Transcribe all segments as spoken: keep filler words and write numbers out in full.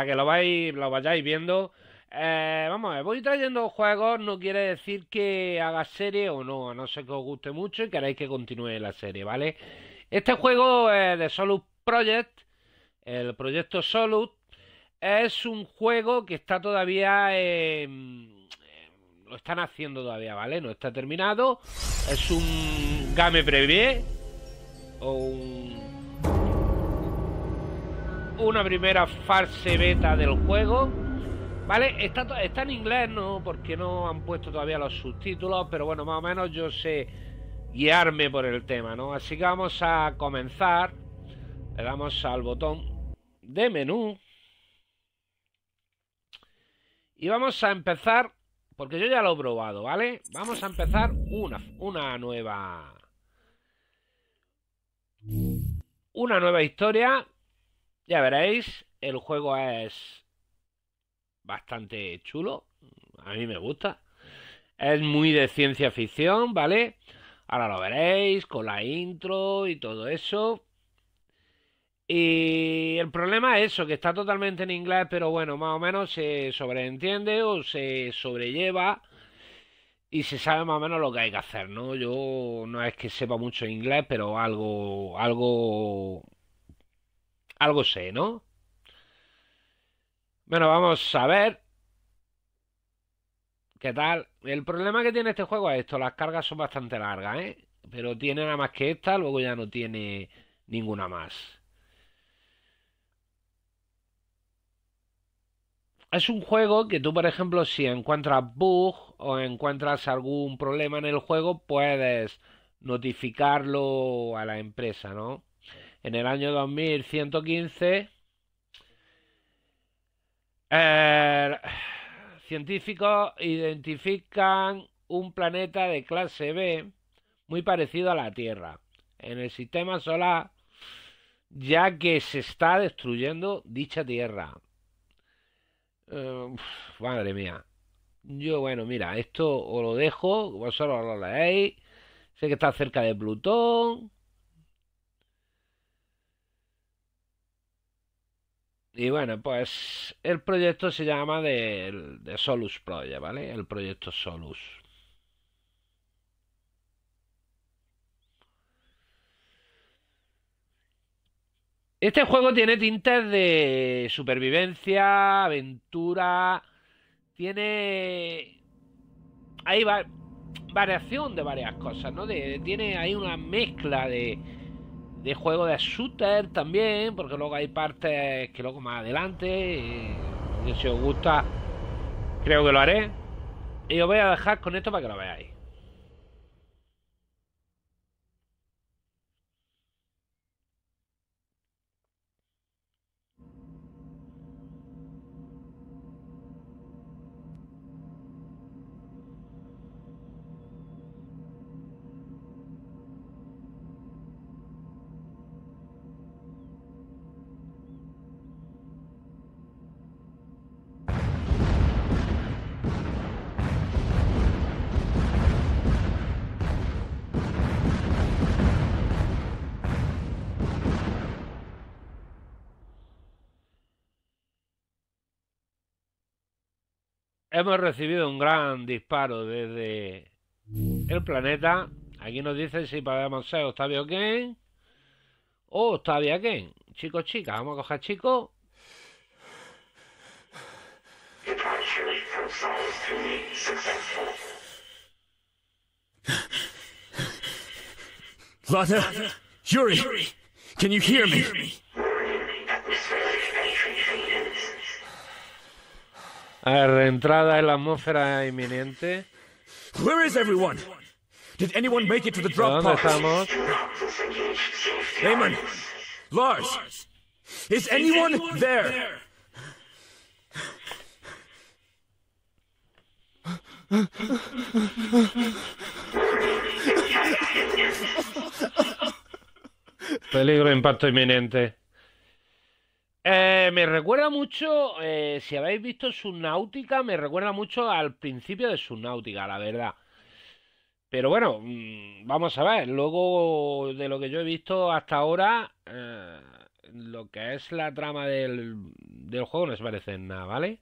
para que lo, vais, lo vayáis viendo. Eh, vamos a ver, voy trayendo juegos, no quiere decir que haga serie o no, a no ser que os guste mucho y queráis que continúe la serie, ¿vale? Este juego es de Solus Project, el proyecto Solus, es un juego que está todavía... en- lo están haciendo todavía, ¿vale? No está terminado. Es un game preview o un- una primera fase beta del juego. ¿Vale? Está, to- está en inglés, ¿no? Porque no han puesto todavía los subtítulos, pero bueno, más o menos yo sé guiarme por el tema, ¿no? Así que vamos a comenzar. Le damos al botón de menú y vamos a empezar, porque yo ya lo he probado, ¿vale? Vamos a empezar una, una nueva... Una nueva historia. Ya veréis, el juego es bastante chulo. A mí me gusta. Es muy de ciencia ficción, ¿vale? Ahora lo veréis con la intro y todo eso. Y el problema es eso, que está totalmente en inglés, pero bueno, más o menos se sobreentiende o se sobrelleva y se sabe más o menos lo que hay que hacer, ¿no? Yo no es que sepa mucho inglés, pero algo, algo, algo sé, ¿no? Bueno, vamos a ver qué tal. El problema que tiene este juego es esto, las cargas son bastante largas, ¿eh? Pero tiene nada más que esta, luego ya no tiene ninguna más. Es un juego que tú, por ejemplo, si encuentras bug o encuentras algún problema en el juego, puedes notificarlo a la empresa, ¿no? En el año dos mil ciento quince, eh, científicos identifican un planeta de clase B muy parecido a la Tierra en el sistema solar, ya que se está destruyendo dicha Tierra. Eh, uf, madre mía. Yo, bueno, mira, esto os lo dejo, vosotros lo leéis. Sé que está cerca de Plutón. Y bueno, pues el proyecto se llama de, de Solus Project, ¿vale? El proyecto Solus. Este juego tiene tintes de supervivencia, aventura, tiene... Hay va- variación de varias cosas, ¿no? De, tiene ahí una mezcla de, de juego de shooter también, porque luego hay partes que luego más adelante, eh, que si os gusta, creo que lo haré. Y os voy a dejar con esto para que lo veáis. Hemos recibido un gran disparo desde el planeta. Aquí nos dice si podemos ser Octavio Ken o Octavia Ken. Chicos, chicas, vamos a coger chicos. Departure from Solus three successful. Lata, Yuri, can you hear me? Warning, atmospheric entry faded. A ver, reentrada en la atmósfera inminente. Where is everyone? Did anyone make it to the drop ¿Dónde pod? estamos? Do not disengage safety. Eamon, Lars, is anyone there? Peligro, impacto inminente. Eh, me recuerda mucho, eh, si habéis visto Subnautica, me recuerda mucho al principio de Subnautica, la verdad. Pero bueno, mm, vamos a ver. Luego de lo que yo he visto hasta ahora, eh, lo que es la trama del, del juego no se parece en nada, ¿vale?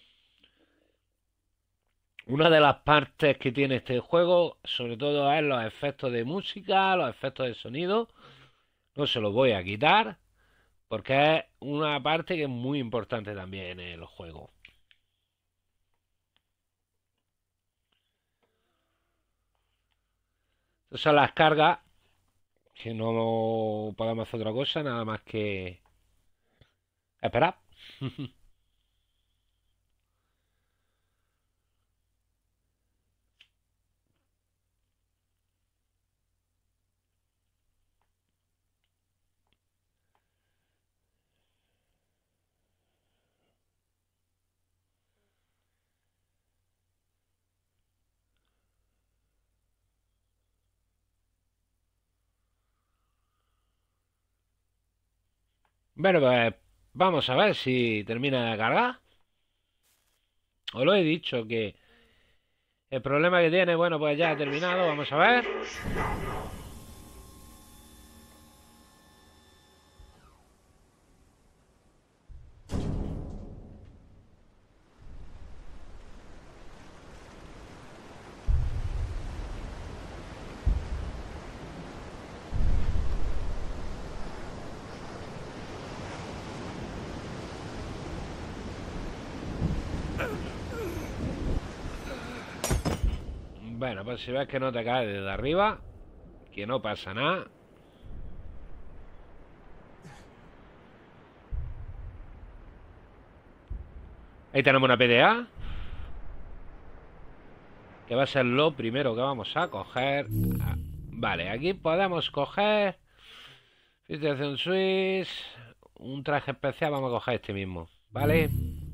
Una de las partes que tiene este juego, sobre todo, es los efectos de música, los efectos de sonido. No se los voy a quitar, porque es una parte que es muy importante también en el juego. Estas son las cargas, que no podemos hacer otra cosa, nada más que esperar. Bueno, pues vamos a ver si termina de cargar. Os lo he dicho que el problema que tiene, bueno, pues ya ha terminado. Vamos a ver. Bueno, pues si ves que no te cae desde arriba, que no pasa nada. Ahí tenemos una P D A, que va a ser lo primero que vamos a coger. Ah, vale, aquí podemos coger Filtración Swiss, un traje especial. Vamos a coger este mismo, ¿vale?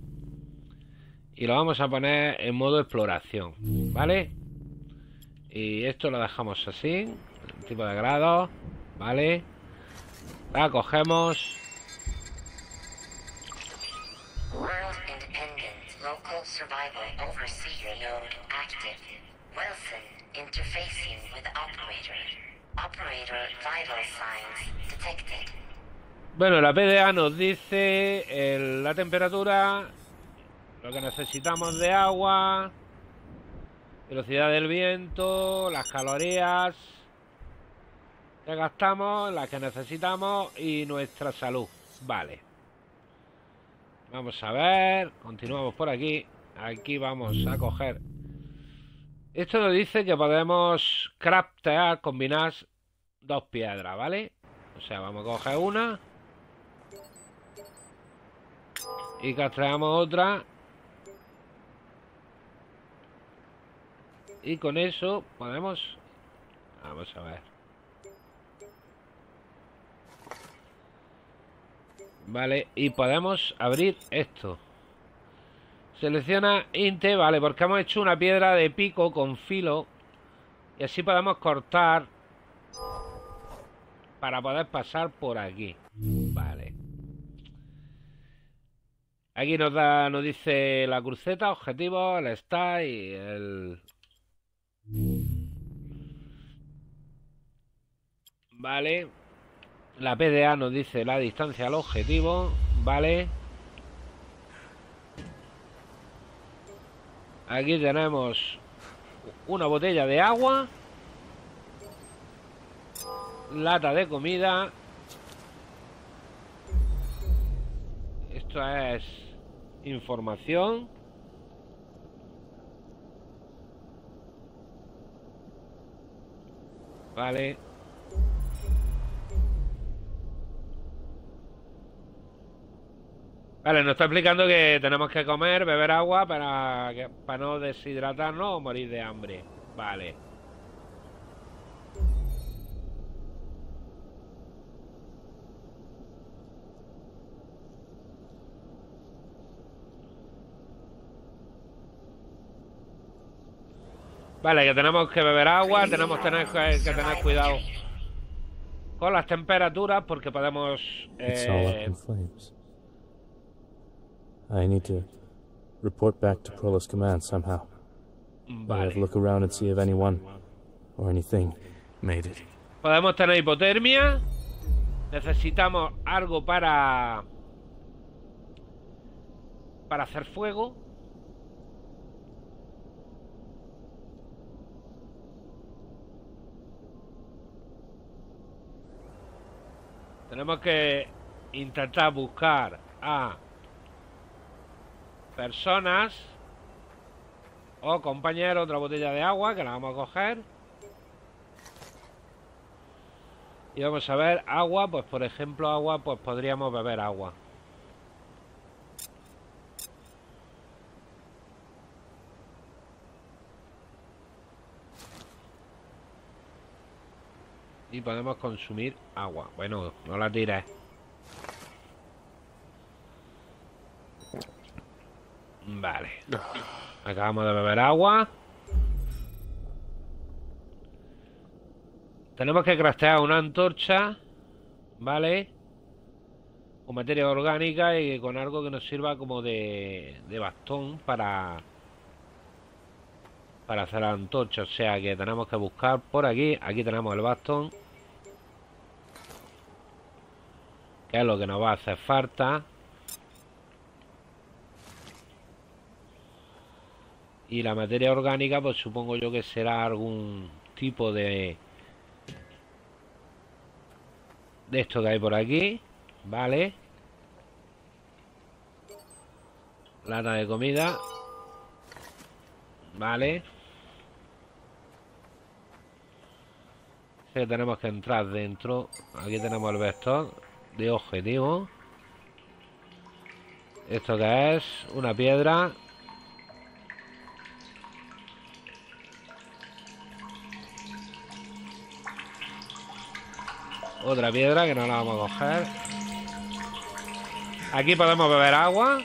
Y lo vamos a poner en modo exploración, ¿vale? Y esto lo dejamos así, el tipo de grado, ¿vale? La cogemos. World independent. Local survival overseer node active. Wilson interfacing with operator. Operator vital signs detected. Bueno, la P D A nos dice el- la temperatura, lo que necesitamos de agua, velocidad del viento, las calorías que gastamos, las que necesitamos y nuestra salud. Vale. Vamos a ver, continuamos por aquí. Aquí vamos a coger. Esto nos dice que podemos craftear, combinar dos piedras, ¿vale? O sea, vamos a coger una y crafteamos otra. Y con eso podemos... Vamos a ver. Vale, y podemos abrir esto. Selecciona Inte, vale, porque hemos hecho una piedra de pico con filo. Y así podemos cortar para poder pasar por aquí. Vale. Aquí nos da, nos dice la cruceta, objetivo, el start y el... Vale. La P D A nos dice la distancia al objetivo. Vale. Aquí tenemos una botella de agua, lata de comida. Esto es información. Vale. Vale, nos está explicando que tenemos que comer, beber agua para, que, para no deshidratarnos o morir de hambre. Vale. Vale, que tenemos que beber agua, tenemos que tener, que, que tener cuidado con las temperaturas porque podemos... It's all up Eh, in flames. I need to report back to Prolos Command somehow. I'll have a vale. look around and see if anyone or anything made it. Podemos tener hipotermia. Necesitamos algo para... Para hacer fuego. Tenemos que intentar buscar a personas o compañeros. Otra botella de agua que la vamos a coger. Y vamos a ver agua, pues por ejemplo agua, pues podríamos beber agua. Y podemos consumir agua. Bueno, no la tires. Vale. Acabamos de beber agua. Tenemos que craftear una antorcha, ¿vale? Con materia orgánica y con algo que nos sirva como de, de bastón para, para hacer la antorcha. O sea que tenemos que buscar por aquí. Aquí tenemos el bastón, que es lo que nos va a hacer falta. Y la materia orgánica, pues supongo yo que será algún tipo de... De esto que hay por aquí, vale. Lata de comida, vale. Sé que tenemos que entrar dentro. Aquí tenemos el vector de objetivo. ¿Esto que es? Una piedra. Otra piedra que no la vamos a coger. Aquí podemos beber agua.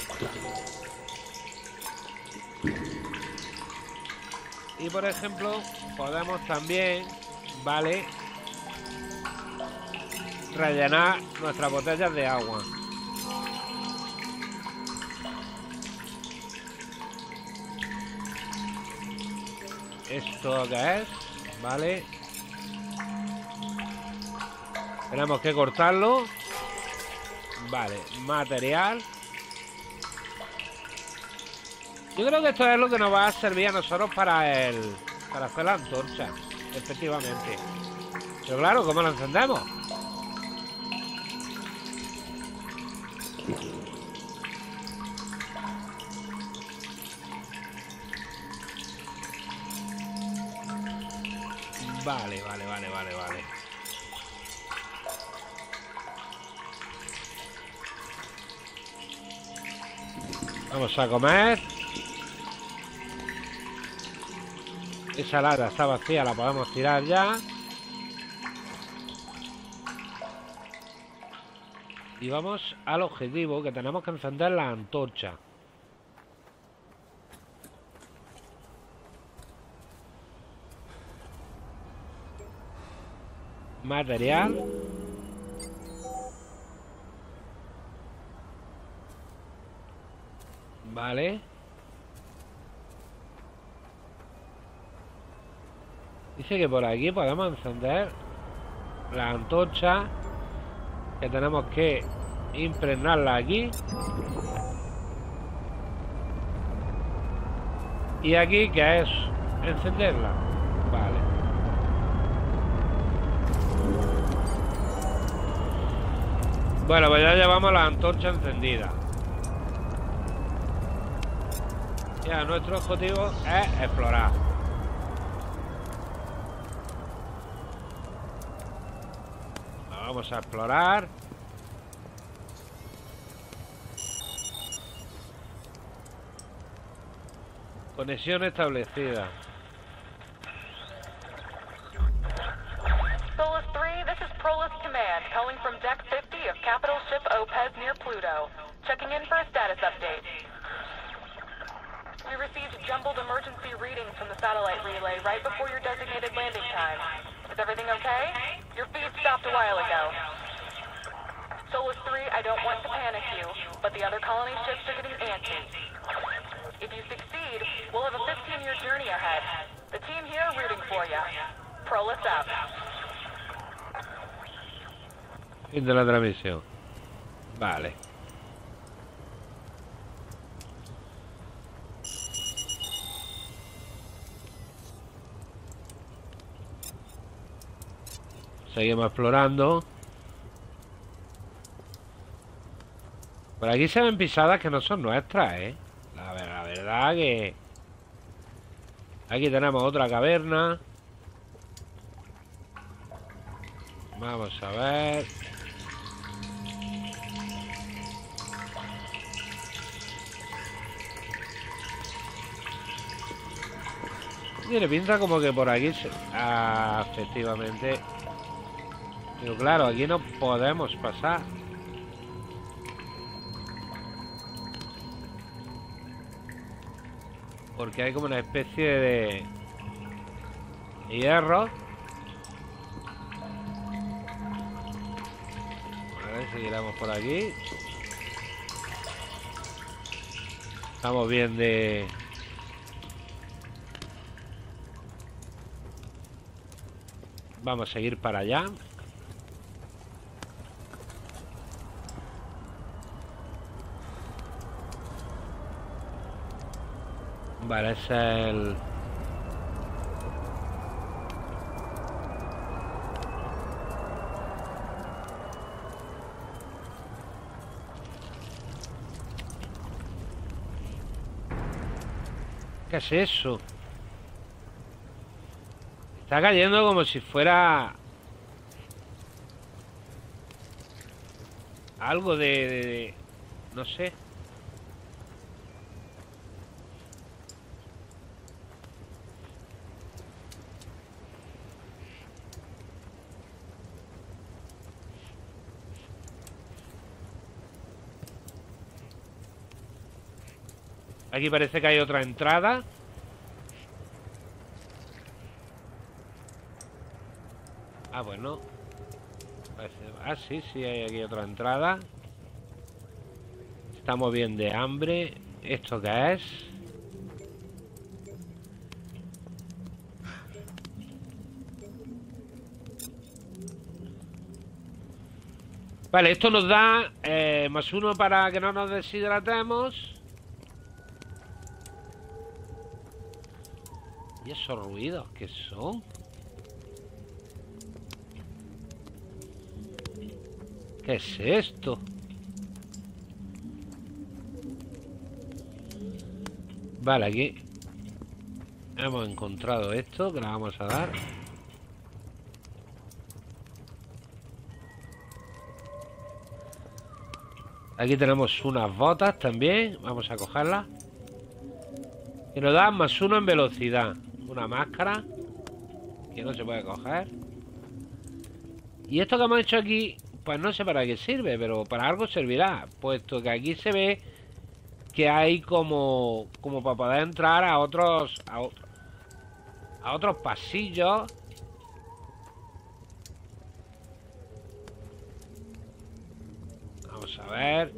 Y por ejemplo, podemos también, vale, rellenar nuestras botellas de agua. ¿Esto qué es? Vale. Tenemos que cortarlo. Vale, material. Yo creo que esto es lo que nos va a servir a nosotros para el... Para hacer la antorcha. Efectivamente. Pero claro, ¿cómo lo encendemos? Vale, vale, vale, vale, vale. Vamos a comer. Esa lata está vacía, la podemos tirar ya. Y vamos al objetivo, que tenemos que encender la antorcha. Material. Vale. Dice que por aquí podemos encender la antorcha, que tenemos que impregnarla aquí. Y aquí, que es encenderla. Vale. Bueno, pues ya llevamos la antorcha encendida. Ya, nuestro objetivo es explorar. Vamos a explorar. Conexión establecida. Solus three, this is Prolus Command, calling from Deck fifty of capital ship Opez near Pluto. Checking in for a status update. We received jumbled emergency readings from the satellite relay right before your designated landing time. Is everything okay? Your feed stopped a while ago. Solus three, I don't want to panic you, but the other colony ships are getting antsy. If you succeed, we'll have a fifteen-year journey ahead. The team here are rooting for you. Prolus out. Fin de la transmisión. Vale. Seguimos explorando. Por aquí se ven pisadas que no son nuestras, ¿eh? La, la verdad que... Aquí tenemos otra caverna. Vamos a ver. Tiene pinta como que por aquí se... Ah, efectivamente. Pero claro, aquí no podemos pasar. Porque hay como una especie de hierro. Vale, seguiremos por aquí. Estamos bien de... Vamos a seguir para allá. Vale, ese es el... ¿Qué es eso? Está cayendo como si fuera... algo de... de, de... no sé. Aquí parece que hay otra entrada. Ah, bueno. Ah, sí, sí, hay aquí otra entrada. Estamos bien de hambre. ¿Esto qué es? Vale, esto nos da eh, más uno para que no nos deshidratemos. ¿Y esos ruidos qué son? ¿Qué es esto? Vale, aquí hemos encontrado esto, que le vamos a dar. Aquí tenemos unas botas también. Vamos a cogerlas. Que nos dan más uno en velocidad. Una máscara que no se puede coger. Y esto que hemos hecho aquí, pues no sé para qué sirve, pero para algo servirá, puesto que aquí se ve que hay como como para poder entrar a otros a, otro, a otros pasillos. Vamos a ver.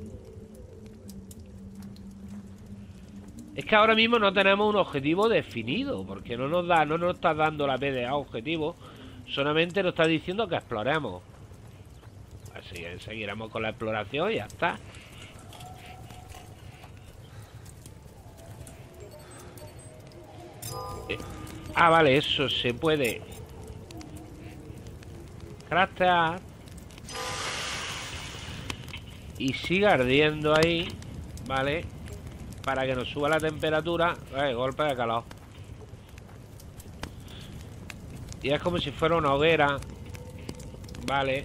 Es que ahora mismo no tenemos un objetivo definido, porque no nos da, no nos está dando la P D A objetivo, solamente nos está diciendo que exploremos. Así que seguiremos con la exploración y ya está. Eh, ah, vale, eso se puede craftear y sigue ardiendo ahí, ¿vale? Para que nos suba la temperatura. Eh, golpe de calor. Y es como si fuera una hoguera. Vale.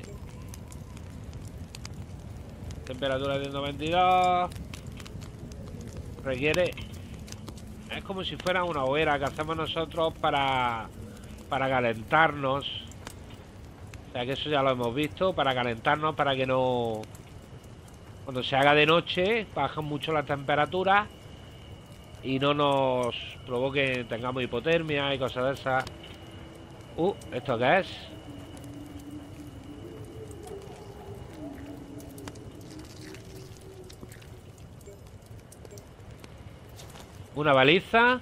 Temperatura de ciento veintidós. Requiere... Es como si fuera una hoguera que hacemos nosotros para... Para calentarnos. O sea que eso ya lo hemos visto. Para calentarnos, para que no... Cuando se haga de noche, baja mucho la temperatura y no nos provoque, tengamos hipotermia y cosas de esas. Uh, ¿esto qué es? Una baliza.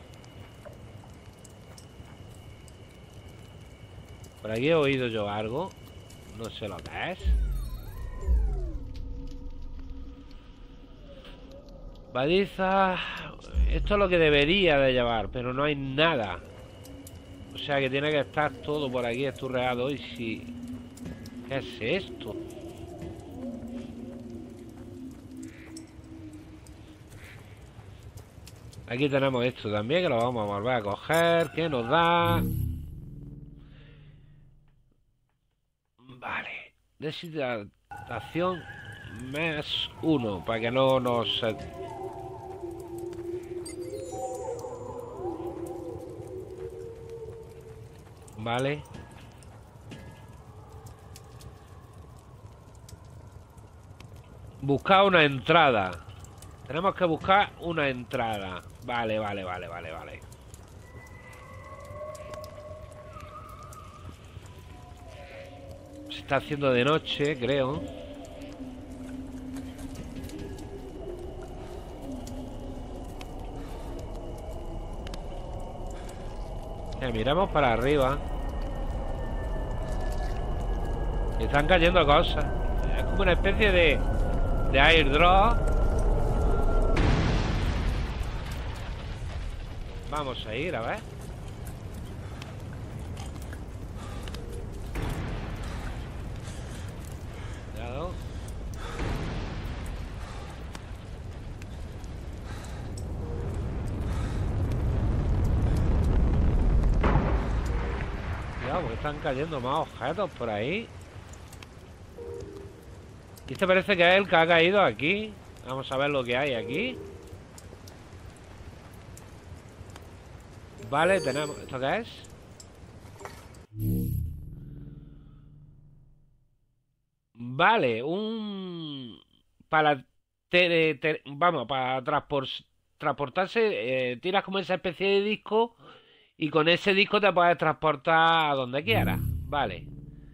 Por aquí he oído yo algo. No sé lo que es. Baliza. Esto es lo que debería de llevar, pero no hay nada. O sea que tiene que estar todo por aquí esturreado. Y si... ¿Qué es esto? Aquí tenemos esto también, que lo vamos a volver a coger. ¿Qué nos da? Vale. Deshidratación más uno, para que no nos... Vale. Buscar una entrada. Tenemos que buscar una entrada. Vale, vale, vale, vale, vale. Se está haciendo de noche, creo. Eh, miramos para arriba. Están cayendo cosas. Es como una especie de De airdrop. Vamos a ir, a ver. Cuidado. Cuidado, porque están cayendo más objetos por ahí. Y este parece que es el que ha caído aquí. Vamos a ver lo que hay aquí. Vale, tenemos... ¿Esto qué es? Vale, un... Para... Te, te, vamos, para transpor, transportarse, eh, tiras como esa especie de disco y con ese disco te puedes transportar a donde quieras. Vale.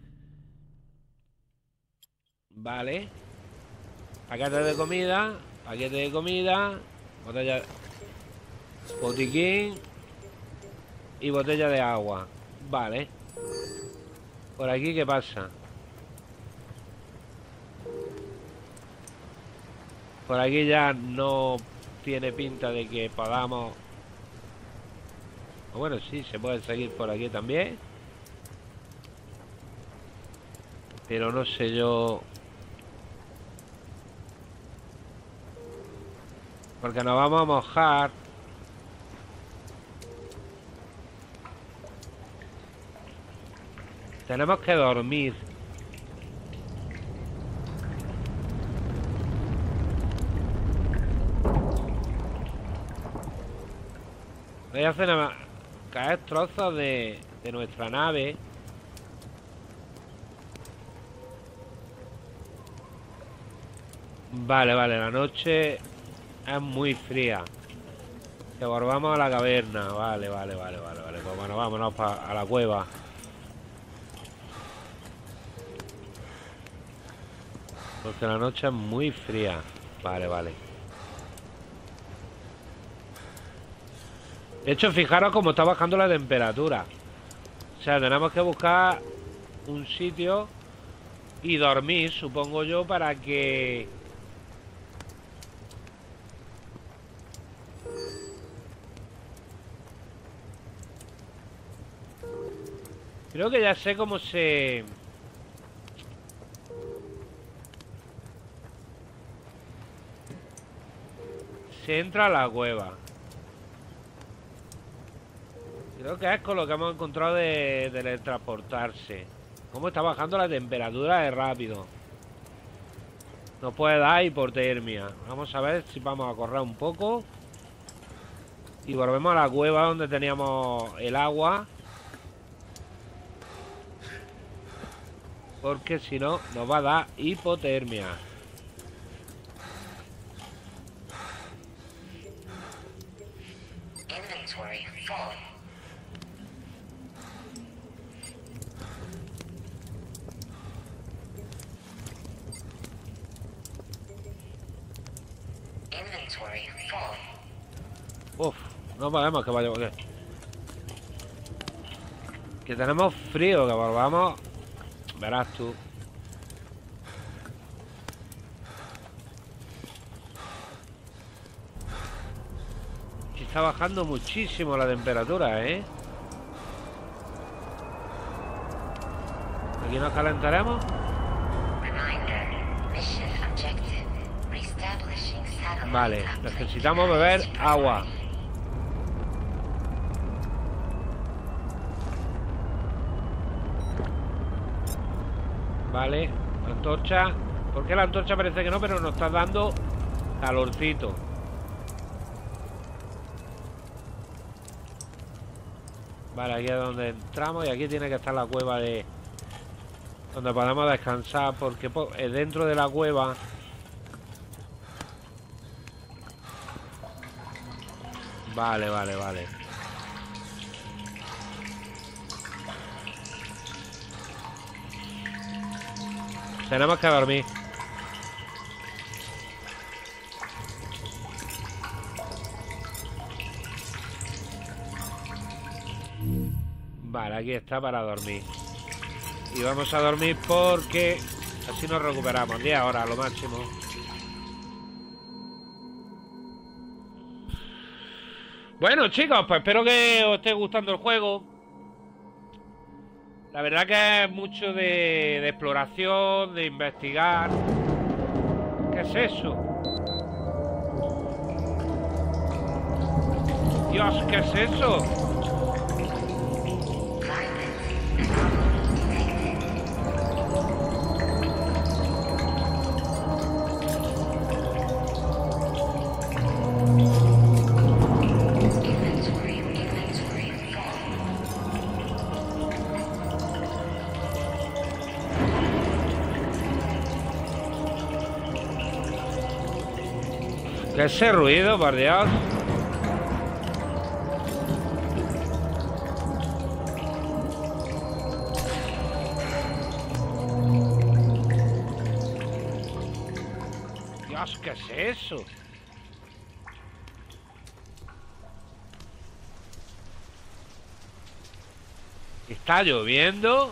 Vale. Paquete de comida. Paquete de comida. Botella. Botiquín. Y botella de agua. Vale. Por aquí, ¿qué pasa? Por aquí ya no tiene pinta de que podamos... Bueno, sí, se puede seguir por aquí también. Pero no sé yo... Porque nos vamos a mojar. Tenemos que dormir. Voy a hacer nada más caer trozos de, de nuestra nave. Vale, vale, la noche es muy fría. Que volvamos a la caverna. Vale, vale, vale, vale, vale. Pues bueno, vámonos pa, a la cueva. Porque la noche es muy fría. Vale, vale. De hecho, fijaros cómo está bajando la temperatura. O sea, tenemos que buscar un sitio y dormir, supongo yo, para que... Creo que ya sé cómo se... Se entra a la cueva. Creo que es con lo que hemos encontrado de, de teletransportarse. Cómo está bajando la temperatura de rápido. Nos puede dar hipotermia. Vamos a ver si vamos a correr un poco. Y volvemos a la cueva donde teníamos el agua. Porque si no, nos va a dar hipotermia. Inventory full. Inventory full. Uf, no podemos que vaya porque... Que tenemos frío, que volvamos. Verás tú. está bajando muchísimo la temperatura, ¿eh? Aquí nos calentaremos. Vale, necesitamos beber agua. Vale, la antorcha. ¿Por qué la antorcha parece que no? Pero nos está dando calorcito. Vale, aquí es donde entramos. Y aquí tiene que estar la cueva de... donde podemos descansar. Porque dentro de la cueva... Vale, vale, vale. Tenemos que dormir. Vale, aquí está para dormir. Y vamos a dormir porque así nos recuperamos. diez horas, lo máximo. Bueno, chicos, pues espero que os esté gustando el juego. La verdad que es mucho de, de exploración, de investigar. ¿Qué es eso? Dios, ¿qué es eso? ¿Qué es ese ruido, por Dios? Dios, ¿qué es eso? ¿Está lloviendo?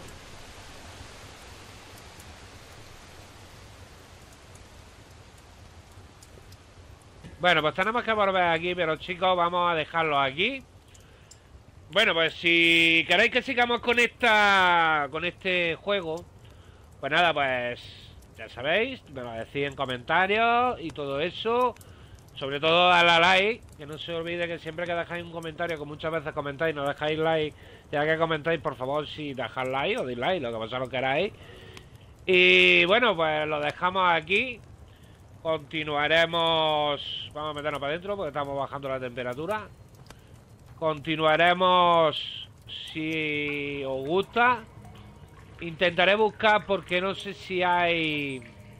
Bueno, pues tenemos que volver aquí, pero chicos, vamos a dejarlo aquí. Bueno, pues si queréis que sigamos con esta con este juego, pues nada, pues ya sabéis, me lo decís en comentarios y todo eso. Sobre todo darle a like, que no se olvide que siempre que dejáis un comentario, que muchas veces comentáis, no dejáis like, ya que comentáis, por favor, si dejáis like o dislike, lo que vosotros queráis. Y bueno, pues lo dejamos aquí. Continuaremos... Vamos a meternos para adentro porque estamos bajando la temperatura. Continuaremos si os gusta. Intentaré buscar porque no sé si hay...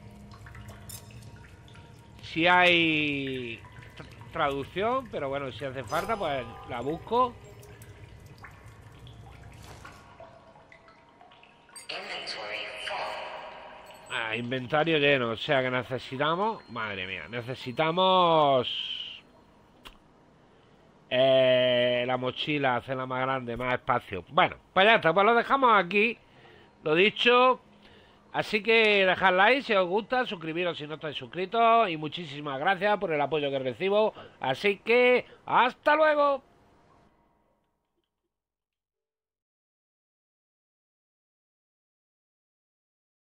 Si hay traducción, pero bueno, si hace falta pues la busco. Ah, inventario lleno, o sea que necesitamos... Madre mía, necesitamos... Eh, la mochila, hacerla más grande, más espacio. Bueno, pues ya está, pues lo dejamos aquí. Lo dicho. Así que dejad like si os gusta, suscribiros si no estáis suscritos. Y muchísimas gracias por el apoyo que recibo. Así que, ¡hasta luego!